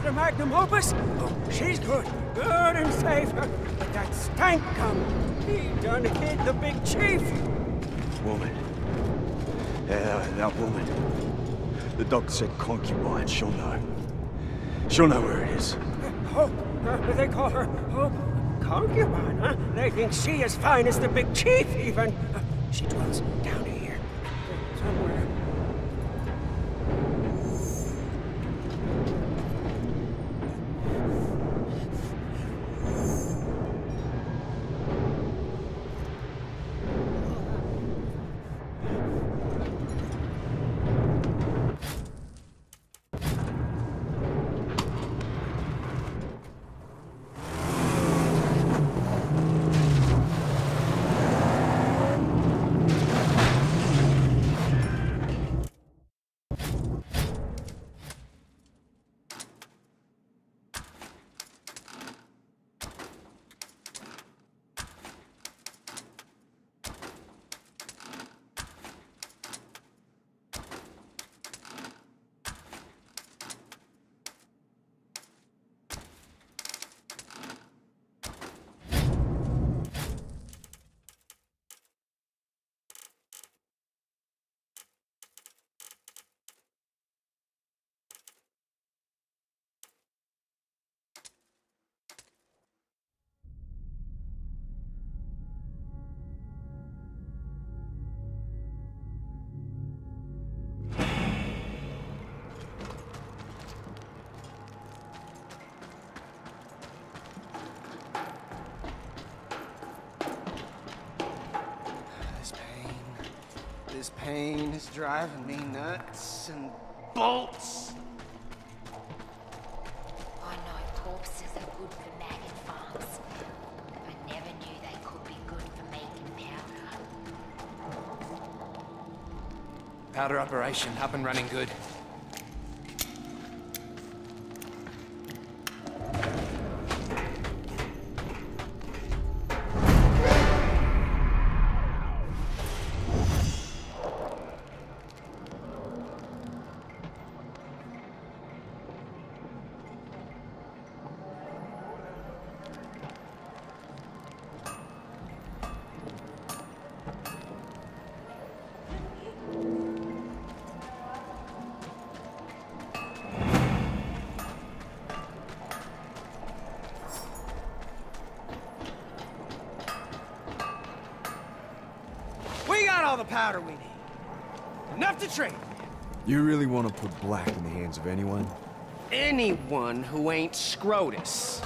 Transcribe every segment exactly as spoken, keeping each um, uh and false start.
her magnum opus? Oh, she's good. Good and safe. But that stank come. He done hid the big chief. Woman. Yeah, that woman. The doctor said concubine. She'll know. She'll know where it is. Hope. Uh, they call her Hope. Concubine, huh? They think she as fine as the big chief, even. Uh, she dwells down here. Somewhere. This pain is driving me nuts and bolts. I know corpses are good for maggot farms. I never knew they could be good for making powder. Powder operation up and running good. We got all the powder we need. Enough to trade. You really want to put Black in the hands of anyone? Anyone who ain't Scrotus.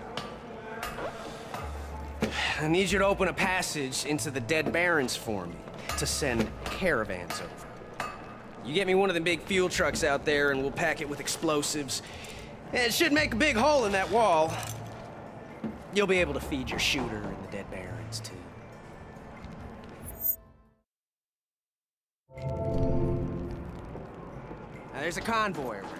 I need you to open a passage into the Dead Barrens for me to send caravans over. You get me one of the big fuel trucks out there and we'll pack it with explosives. It should make a big hole in that wall. You'll be able to feed your shooter in the Dead Barrens, too. Now, there's a convoy around.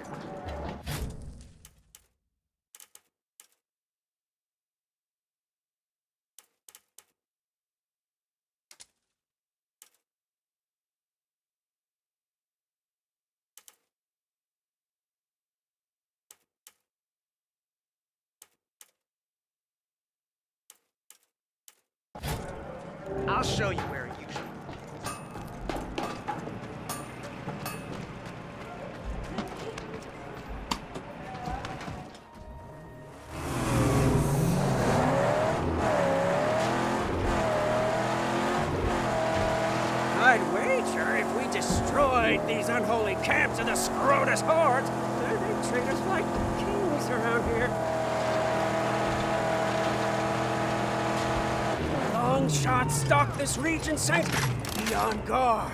I'll show you where it usually is. I'd wager if we destroyed these unholy camps of the Scrotus hordes, they'd treat us like kings around here. Long shots stalk this region, Saint. Be on guard.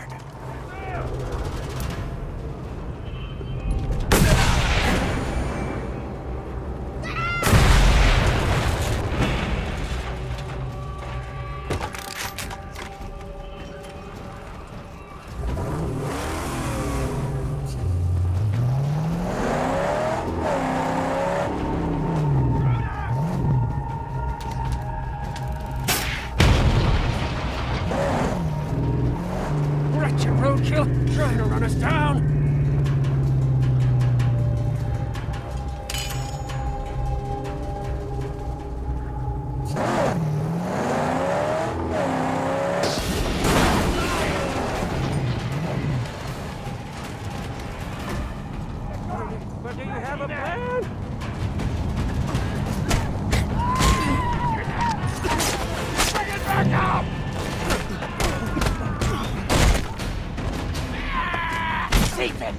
Roadkill, try have a plan? Bring it back up! Stephen!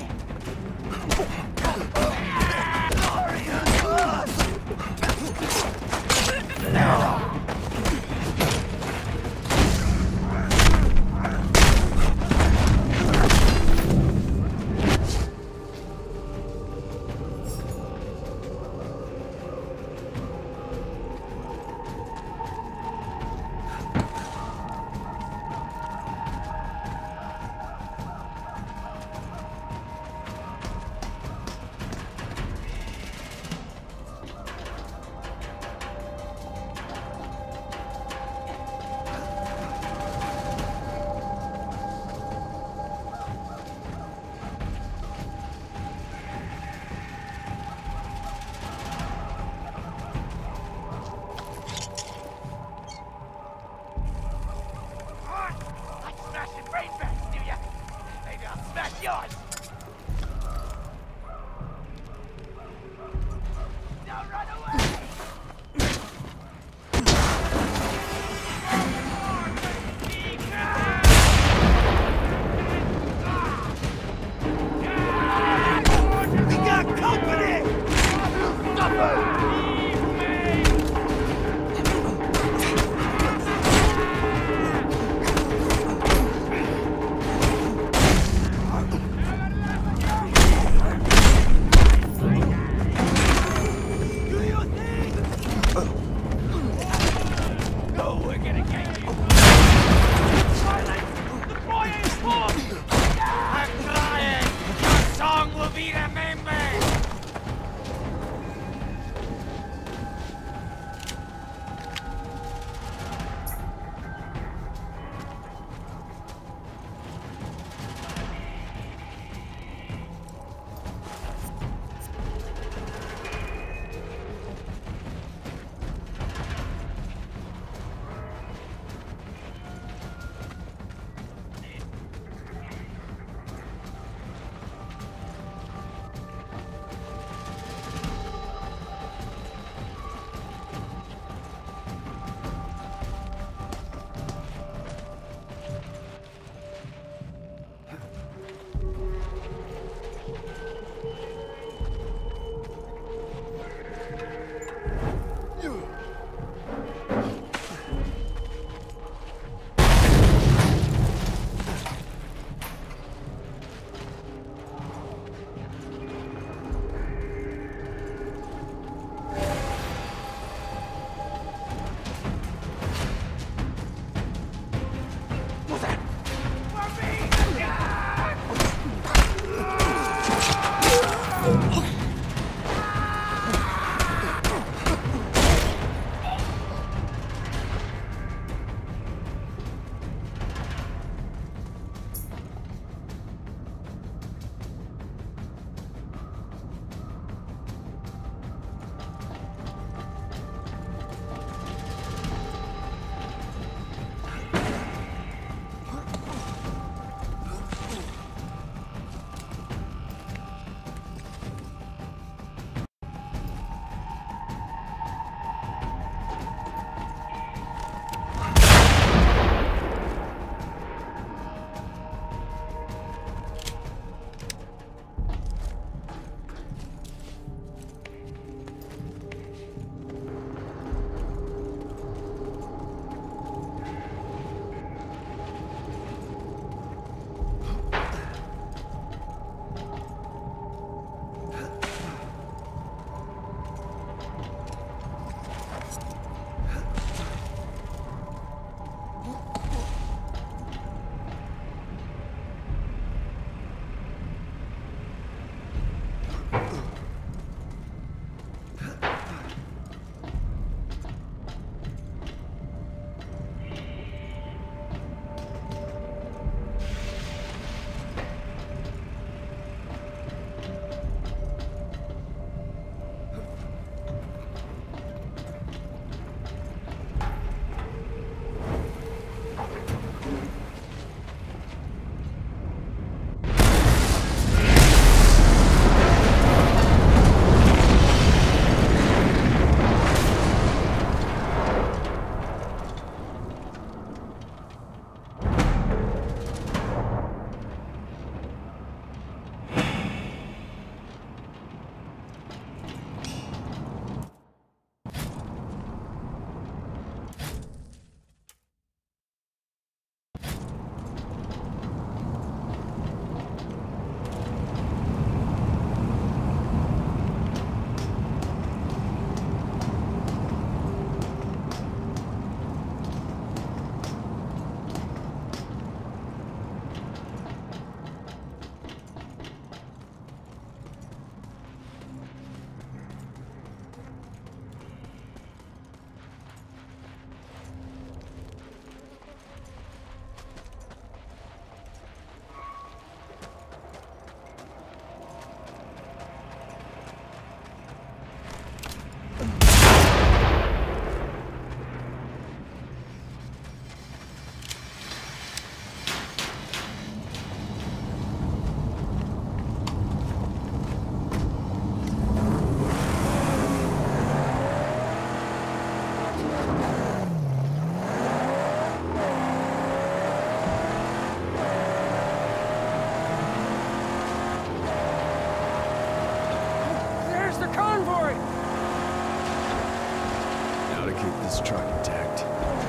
Gotta keep this truck intact.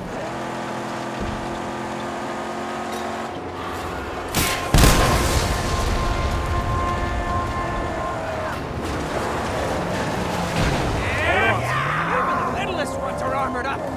Even the littlest ones are armored up.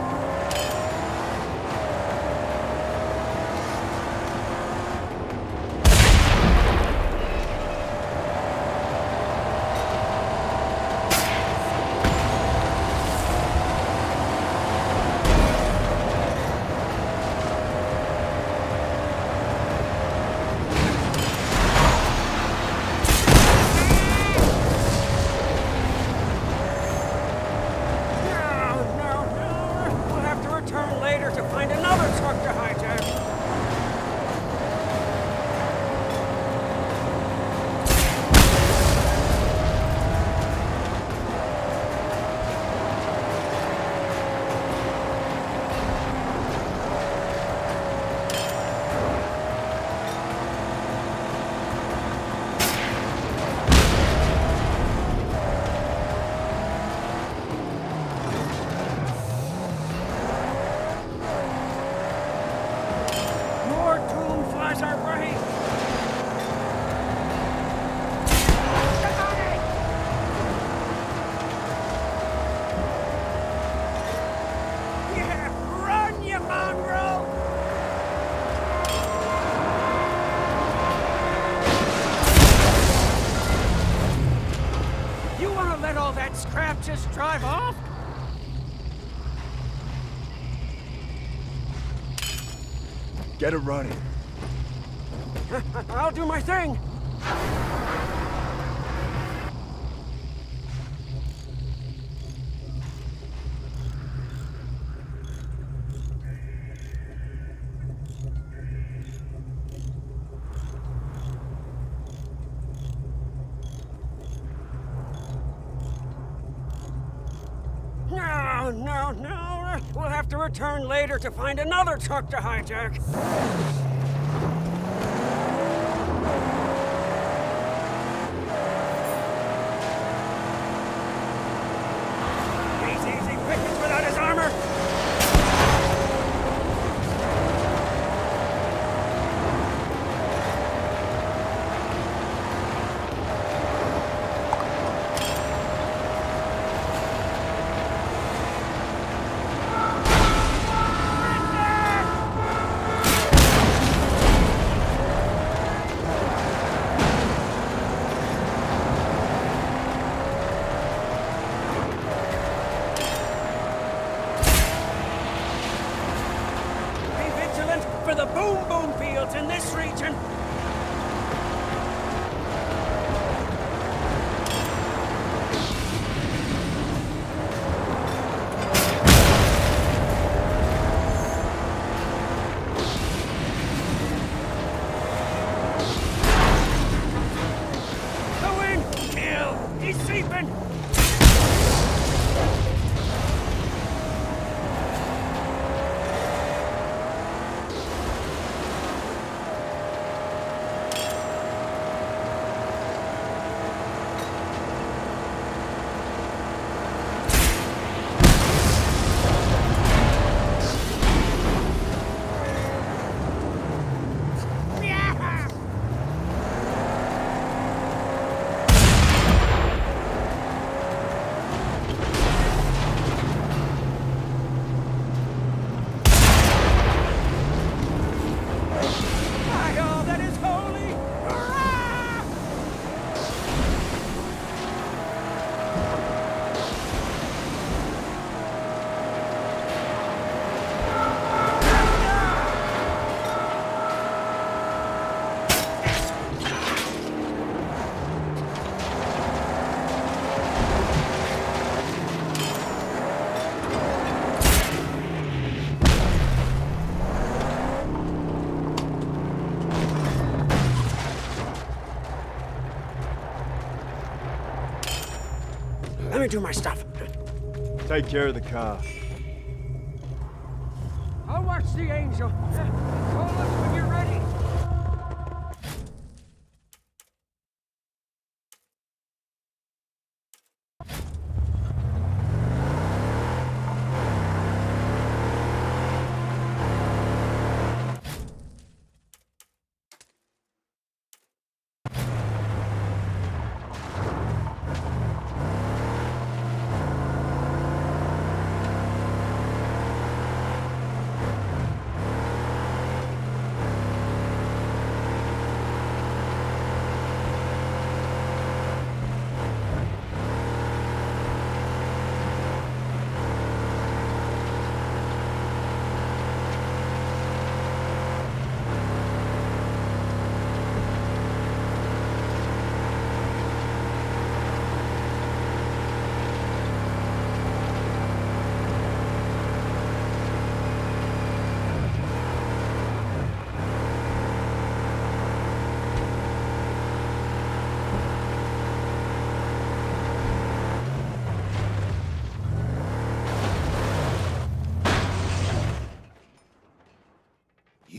Just drive off? Get it running. I'll do my thing. No, no, no. We'll have to return later to find another truck to hijack. Easy, easy. Pickens without his armor. For the boom boom fields in this region. The wind! Kill! He's sleeping! Let me do my stuff. Take care of the car. I'll watch the Angel. Call us when you're ready.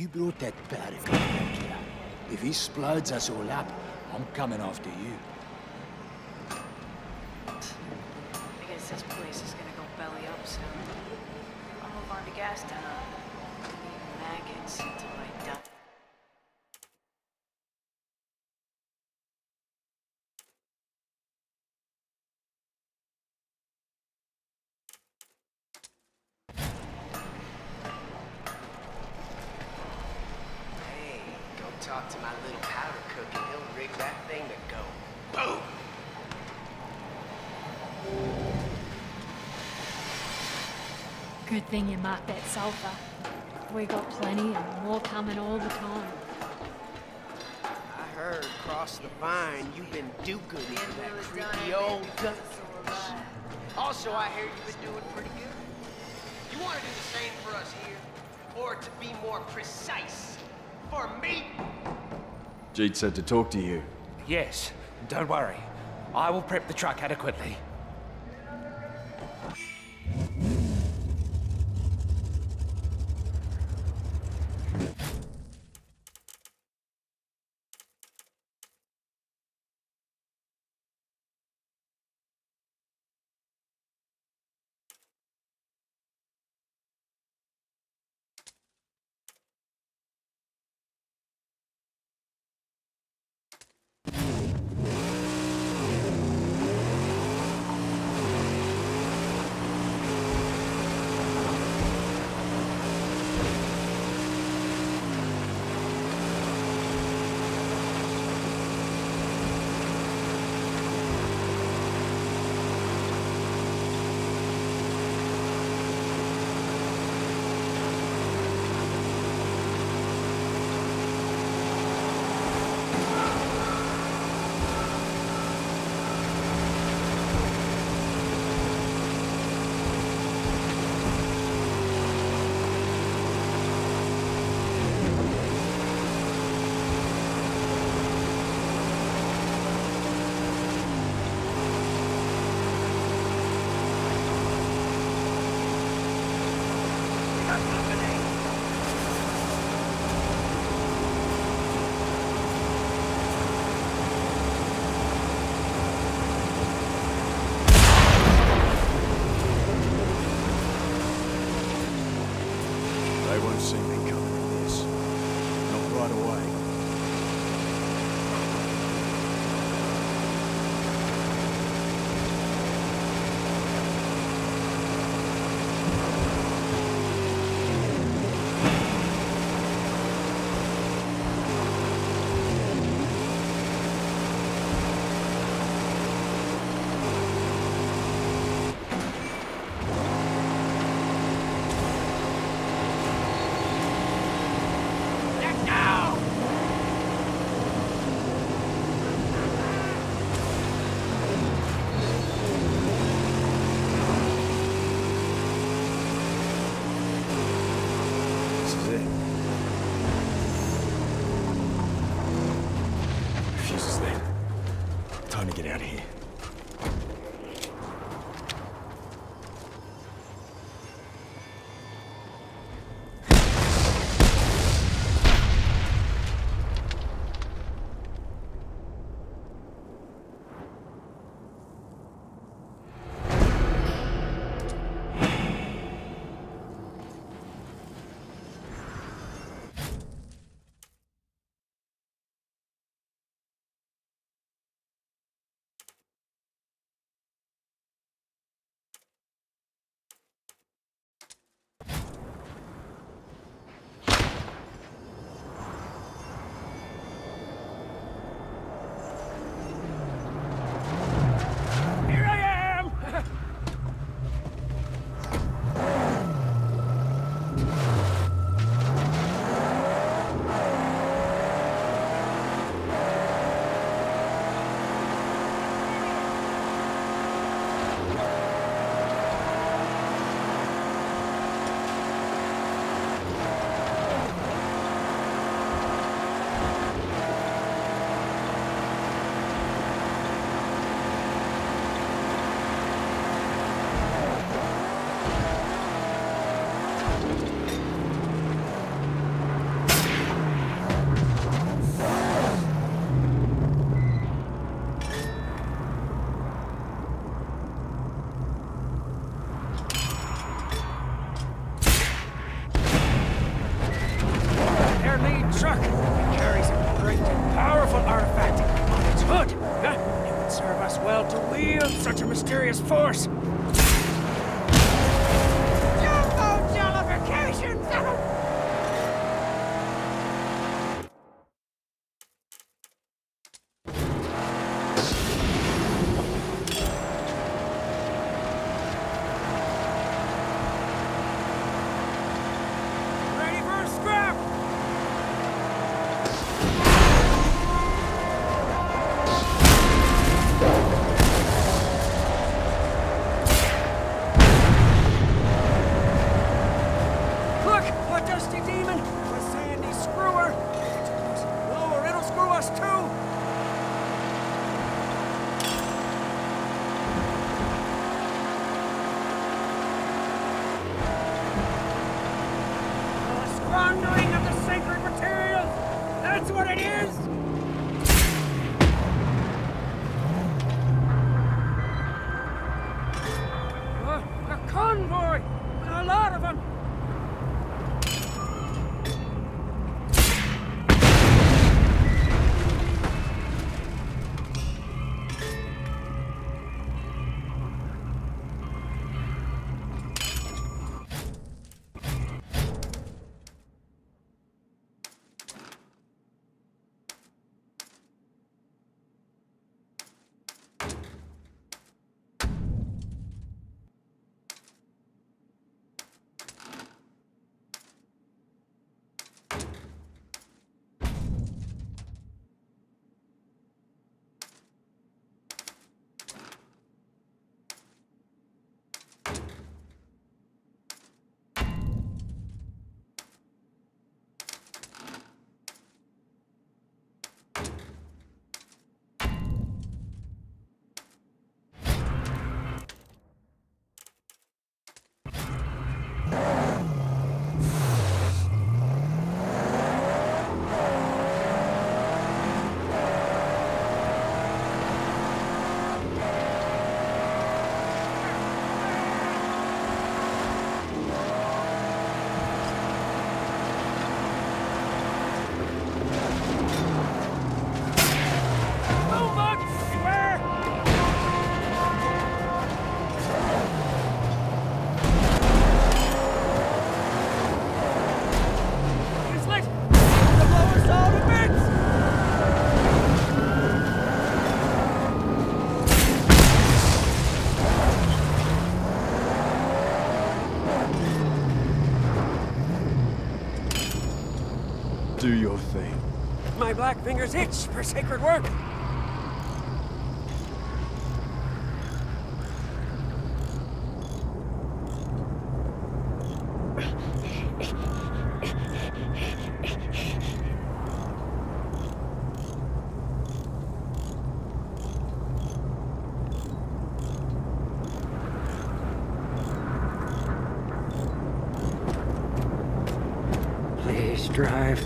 brought that Barrack back here. If he sploods us all up, I'm coming after you. I guess this place is gonna go belly up soon. I'll move on to gas down. Need maggots until I die. Hey, go talk to my little powder cook and he'll rig that thing to go. Boom! Good thing you marked that sulfur. We got plenty and more coming all the time. I heard across the vine you've been do-gooding for that creepy old gun. Also, I hear you've been doing pretty good. You want to do the same for us here? Or to be more precise, for me? Jeet said to talk to you. Yes, don't worry. I will prep the truck adequately. serious force. Jumbo jollification! Ready for a scrap? Look, a dusty demon! A sandy screwer! Lower, it'll screw us too! A squandering of the sacred materials! That's what it is! A, a convoy! A lot of them! Do your thing. My black fingers itch for sacred work. Please drive.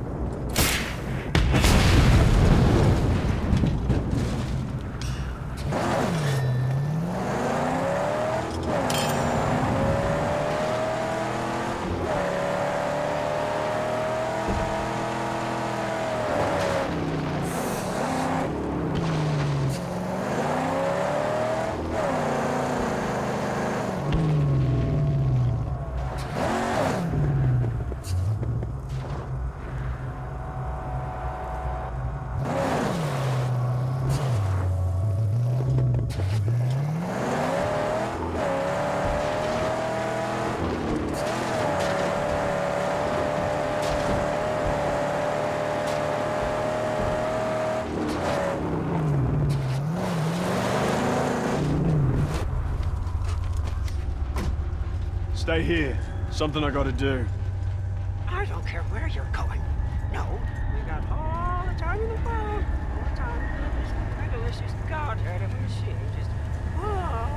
Stay here. Something I gotta do. I don't care where you're going. No, we got all the time in the world. All the time. This delicious godhead of a machine just... Oh.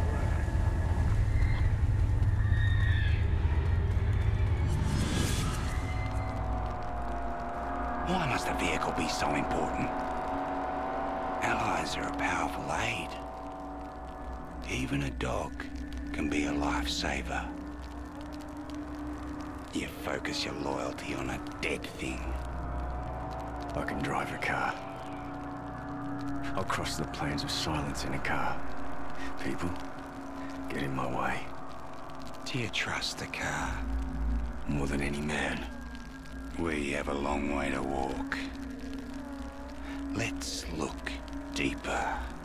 Why must a vehicle be so important? Allies are a powerful aid. Even a dog can be a lifesaver. You focus your loyalty on a dead thing. I can drive a car. I'll cross the plains of silence in a car. People get in my way. Do you trust the car? More than any man. We have a long way to walk. Let's look deeper.